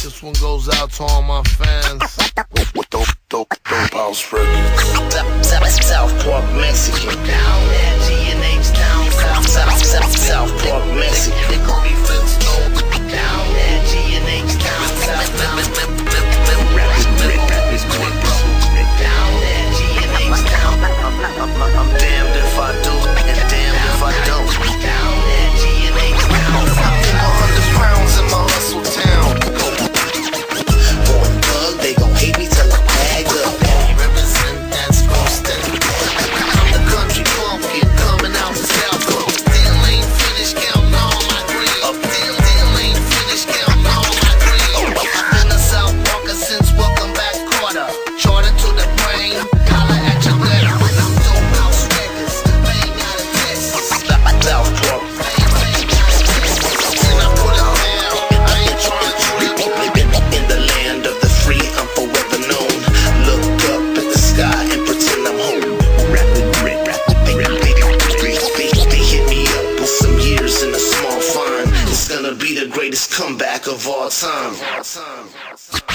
This one goes out to all my fans. Dope house records. South Park, Mexican. Down at G&H down South Park, Mexican. They call me Flintstone. Down at G&H down Rap is quick, bro. Down at G&H down. I'm damned if I do and damned if I don't. Down at G&H down. 100 pounds in my hustle town. Born thug, they gon' hate me till I bag up. Represent that Boston. I'm the country pumpkin coming out the South Coast. Still ain't finished counting all my green. Still ain't finished counting all my green. I've been a South Parker since Welcome Back Carter. Charter to the brain, holla at your letter. I'm dope house records, bang out of Texas. South Park. And I put it down, I ain't trying to trip. In the land of the free, I'm forever known. Look up at the sky and pretend I'm home. Rapid grit, they hit me up with some years in a small fine. It's gonna be the greatest comeback of all time.